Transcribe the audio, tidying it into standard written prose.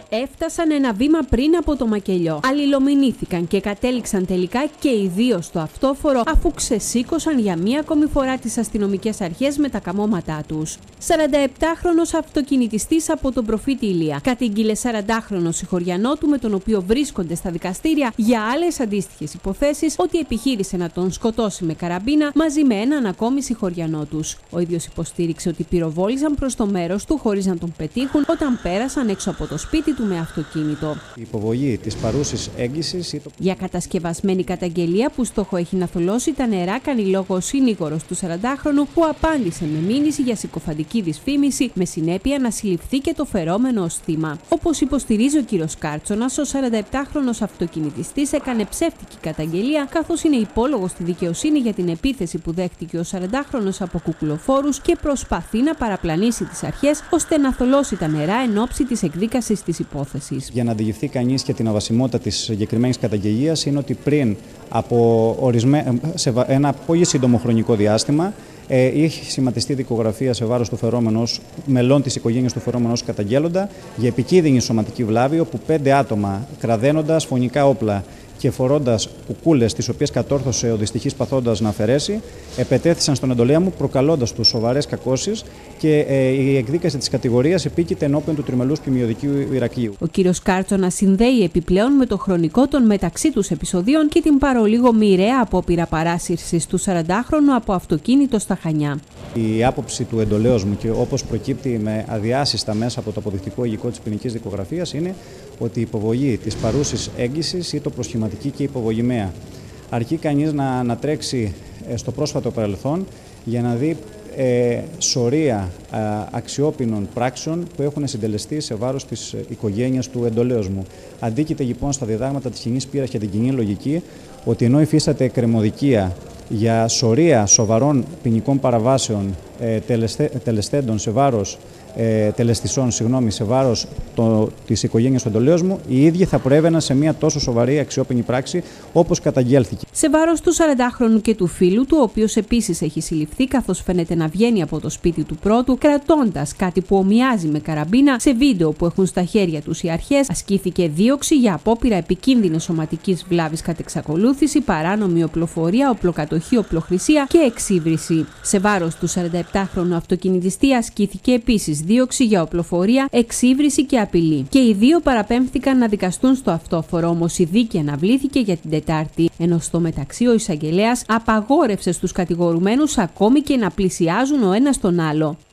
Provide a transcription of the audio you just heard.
έφτασαν ένα βήμα πριν από το μακελιό. Αλληλομηνήθηκαν και κατέληξαν τελικά και οι δύο στο αυτόφορο, αφού ξεσήκωσαν για μία ακόμη φορά τις αστυνομικές αρχές με τα καμώματά τους. 47χρονος αυτοκινητιστής από τον Προφήτη Ηλία κατήγγειλε 40χρονο συγχωριανό του, με τον οποίο βρίσκονται στα δικαστήρια για άλλες αντίστοιχες υποθέσεις, ότι επιχείρησε να τον σκοτώσει με καραμπίνα μαζί με έναν ακόμη συγχωριανό τους. Ο ίδιος υποστήριξε ότι πυροβόλησαν προς το μέρος του χωρίς να τον πετύχουν όταν πέρασαν έξω από το σπίτι του με αυτοκίνητο. Η υποβολή της παρούσης έγκυσης. Για κατασκευασμένη καταγγελία που στόχο έχει να θολώσει τα νερά, κάνει λόγο ο συνήγορος του 40χρονου, που απάντησε με μήνυση για συκοφαντική δυσφήμιση, με συνέπεια να συλληφθεί και το φερόμενο ως θύμα. Όπως υποστηρίζει ο κύριος Κάρτσονας, ο 47χρονος αυτοκινητιστής έκανε ψεύτικη καταγγελία, καθώς είναι υπόλογος στη δικαιοσύνη για την επίθεση που δέχτηκε ο 40χρονος από κουκουλοφόρους και προσπαθεί να παραπλανήσει τις αρχές ώστε να θολώσει τα νερά εν ώψη της εκδίκασης της υπόθεσης. Για να αντιληφθεί κανείς και την αβασιμότητα της συγκεκριμένης καταγγελίας, είναι ότι πριν από σε ένα πολύ σύντομο χρονικό διάστημα είχε σχηματιστεί δικογραφία σε βάρος του φερόμενου ως μελών της οικογένειας του φερόμενου ως καταγγέλλοντα για επικίνδυνη σωματική βλάβη, όπου 5 άτομα, κραδένοντας φωνικά όπλα και φορώντας κουκούλες, τις οποίες κατόρθωσε ο δυστυχής παθόντας να αφαιρέσει, επετέθησαν στον εντολέα μου, προκαλώντας τους σοβαρές κακώσεις, και η εκδίκαση της κατηγορίας επίκειται ενώπιον του τριμελούς ποιμιωδικείου Ηρακλείου. Ο κύριος Κάρτσονας συνδέει επιπλέον με το χρονικό των μεταξύ τους επεισοδίων και την παρολίγο μοιραία απόπειρα παράσυρσης του 40χρονου από αυτοκίνητο στα Χανιά. Η άποψη του εντολέως μου, και όπως προκύπτει με αδιάσυστα μέσα από το αποδεικτικό υλικό της ποινικής δικογραφίας, είναι ότι η υποβολή της παρούσης έγκυσης ή το προσχηματική και υποβολημαία. Αρκεί κανείς να τρέξει στο πρόσφατο παρελθόν για να δει σωρία αξιόπινων πράξεων που έχουν συντελεστεί σε βάρος της οικογένειας του εντολέως μου. Αντίκειται λοιπόν στα διδάγματα της κοινής πείρας και την κοινή λογική ότι ενώ υφίσταται εκκρεμωδικία για σωρία σοβαρών ποινικών παραβάσεων τελεστών σε βάρος σε βάρος της οικογένειας του εντολέως μου, οι ίδιοι θα προέβαιναν σε μια τόσο σοβαρή αξιόπινη πράξη όπως καταγγέλθηκε. Σε βάρος του 40χρονου και του φίλου του, ο οποίος επίσης έχει συλληφθεί, καθώς φαίνεται να βγαίνει από το σπίτι του πρώτου κρατώντας κάτι που ομοιάζει με καραμπίνα. Σε βίντεο που έχουν στα χέρια τους οι αρχές, ασκήθηκε δίωξη για απόπειρα επικίνδυνης σωματικής βλάβης κατ' εξακολούθηση, παράνομη οπλοφορία, οπλοκατοχή, οπλοχρησία και εξύβριση. Σε βάρος του 47χρονου αυτοκινητιστή ασκήθηκε επίσης δίωξη για οπλοφορία, εξύβριση και απειλή. Και οι δύο παραπέμφθηκαν να δικαστούν στο αυτόφορο, όμως η δίκη αναβλήθηκε για την Τετάρτη, ενώ στο μεταξύ ο εισαγγελέας απαγόρευσε στους κατηγορουμένους ακόμη και να πλησιάζουν ο ένας τον άλλο.